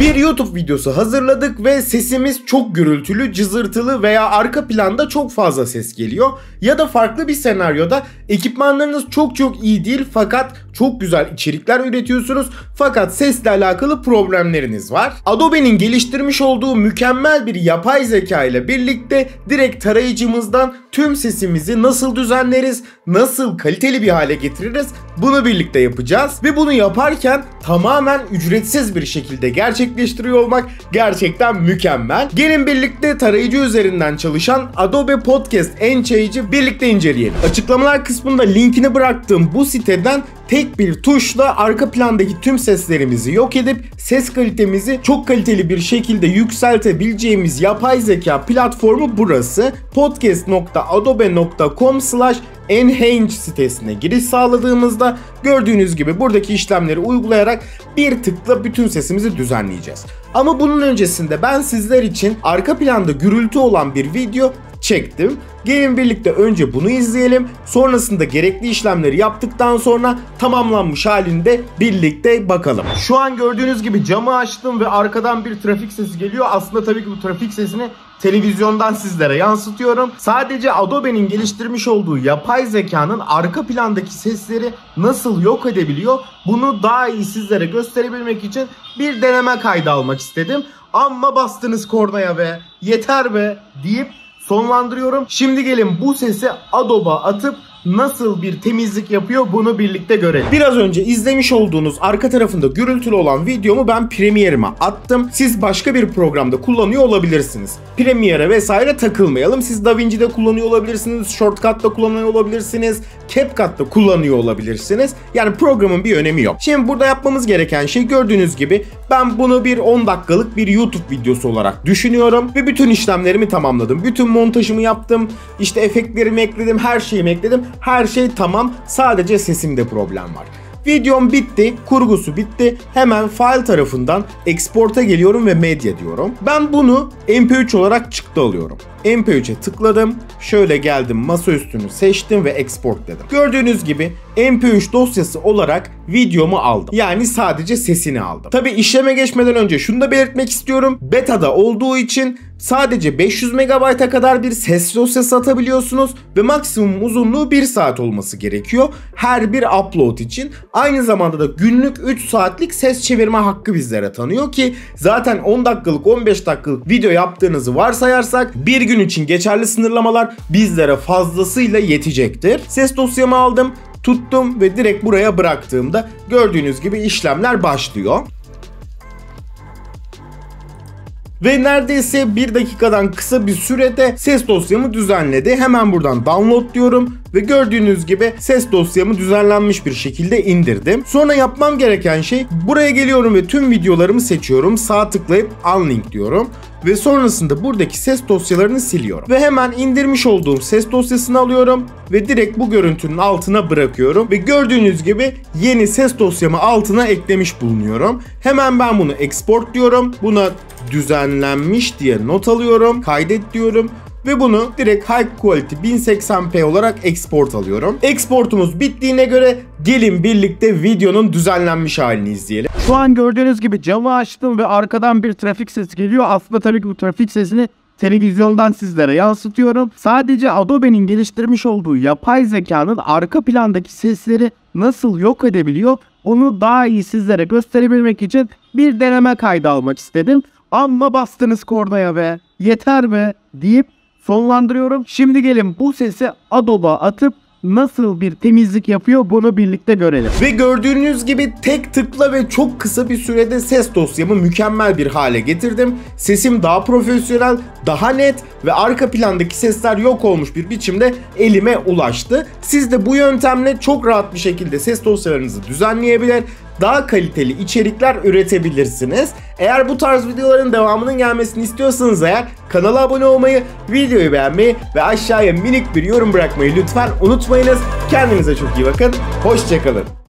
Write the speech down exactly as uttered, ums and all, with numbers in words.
Bir YouTube videosu hazırladık ve sesimiz çok gürültülü, cızırtılı veya arka planda çok fazla ses geliyor. Ya da farklı bir senaryoda ekipmanlarınız çok çok iyi değil fakat çok güzel içerikler üretiyorsunuz fakat sesle alakalı problemleriniz var. Adobe'nin geliştirmiş olduğu mükemmel bir yapay zeka ile birlikte direkt tarayıcımızdan tüm sesimizi nasıl düzenleriz, nasıl kaliteli bir hale getiririz bunu birlikte yapacağız. Ve bunu yaparken tamamen ücretsiz bir şekilde gerçekleştiriyor olmak gerçekten mükemmel. Gelin birlikte tarayıcı üzerinden çalışan Adobe Podcast Enhance'ı birlikte inceleyelim. Açıklamalar kısmında linkini bıraktığım bu siteden tek bir tuşla arka plandaki tüm seslerimizi yok edip ses kalitemizi çok kaliteli bir şekilde yükseltebileceğimiz yapay zeka platformu burası. podcast nokta adobe nokta com slash enhance sitesine giriş sağladığımızda gördüğünüz gibi buradaki işlemleri uygulayarak bir tıkla bütün sesimizi düzenleyeceğiz. Ama bunun öncesinde ben sizler için arka planda gürültü olan bir video çektim. Gelin birlikte önce bunu izleyelim. Sonrasında gerekli işlemleri yaptıktan sonra tamamlanmış halinde birlikte bakalım. Şu an gördüğünüz gibi camı açtım ve arkadan bir trafik sesi geliyor. Aslında tabii ki bu trafik sesini televizyondan sizlere yansıtıyorum. Sadece Adobe'nin geliştirmiş olduğu yapay zekanın arka plandaki sesleri nasıl yok edebiliyor bunu daha iyi sizlere gösterebilmek için bir deneme kaydı almak istedim. Amma bastınız kornaya be, yeter be deyip sonlandırıyorum. Şimdi gelin bu sesi Adobe'a atıp nasıl bir temizlik yapıyor bunu birlikte görelim. Biraz önce izlemiş olduğunuz arka tarafında gürültülü olan videomu ben Premiere'ime attım. Siz başka bir programda kullanıyor olabilirsiniz. Premiere vesaire takılmayalım. Siz DaVinci'de kullanıyor olabilirsiniz, Shortcut'ta kullanıyor olabilirsiniz, CapCut'ta kullanıyor olabilirsiniz. Yani programın bir önemi yok. Şimdi burada yapmamız gereken şey gördüğünüz gibi ben bunu bir on dakikalık bir YouTube videosu olarak düşünüyorum ve bütün işlemlerimi tamamladım. Bütün montajımı yaptım. İşte efektlerimi ekledim, her şeyimi ekledim. Her şey tamam. Sadece sesimde problem var. Videom bitti. Kurgusu bitti. Hemen file tarafından export'a geliyorum ve medya diyorum. Ben bunu M P üç olarak çıktı alıyorum. M P üç'e tıkladım. Şöyle geldim, masaüstünü seçtim ve export dedim. Gördüğünüz gibi M P üç dosyası olarak videomu aldım. Yani sadece sesini aldım. Tabi işleme geçmeden önce şunu da belirtmek istiyorum. Beta'da olduğu için sadece beş yüz megabayta kadar bir ses dosyası atabiliyorsunuz ve maksimum uzunluğu bir saat olması gerekiyor her bir upload için. Aynı zamanda da günlük üç saatlik ses çevirme hakkı bizlere tanıyor ki zaten on dakikalık on beş dakikalık video yaptığınızı varsayarsak bir gün için geçerli sınırlamalar bizlere fazlasıyla yetecektir. Ses dosyamı aldım, tuttum ve direkt buraya bıraktığımda gördüğünüz gibi işlemler başlıyor. Ve neredeyse bir dakikadan kısa bir sürede ses dosyamı düzenledi. Hemen buradan download diyorum ve gördüğünüz gibi ses dosyamı düzenlenmiş bir şekilde indirdim. Sonra yapmam gereken şey buraya geliyorum ve tüm videolarımı seçiyorum. Sağ tıklayıp unlink diyorum. Ve sonrasında buradaki ses dosyalarını siliyorum. Ve hemen indirmiş olduğum ses dosyasını alıyorum ve direkt bu görüntünün altına bırakıyorum. Ve gördüğünüz gibi yeni ses dosyamı altına eklemiş bulunuyorum. Hemen ben bunu export diyorum. Buna düzenlenmiş diye not alıyorum. Kaydet diyorum. Ve bunu direkt High Quality bin seksen p olarak export alıyorum. Exportumuz bittiğine göre gelin birlikte videonun düzenlenmiş halini izleyelim. Şu an gördüğünüz gibi camı açtım ve arkadan bir trafik sesi geliyor. Aslında tabii ki bu trafik sesini televizyondan sizlere yansıtıyorum. Sadece Adobe'nin geliştirmiş olduğu yapay zekanın arka plandaki sesleri nasıl yok edebiliyor onu daha iyi sizlere gösterebilmek için bir deneme kaydı almak istedim. Amma bastınız kornaya be, yeter be deyip sonlandırıyorum. Şimdi gelin bu sesi Adobe'a atıp nasıl bir temizlik yapıyor bunu birlikte görelim. Ve gördüğünüz gibi tek tıkla ve çok kısa bir sürede ses dosyamı mükemmel bir hale getirdim. Sesim daha profesyonel, daha net ve arka plandaki sesler yok olmuş bir biçimde elime ulaştı. Siz de bu yöntemle çok rahat bir şekilde ses dosyalarınızı düzenleyebilir, daha kaliteli içerikler üretebilirsiniz. Eğer bu tarz videoların devamının gelmesini istiyorsanız eğer kanala abone olmayı, videoyu beğenmeyi ve aşağıya minik bir yorum bırakmayı lütfen unutmayınız. Kendinize çok iyi bakın. Hoşça kalın.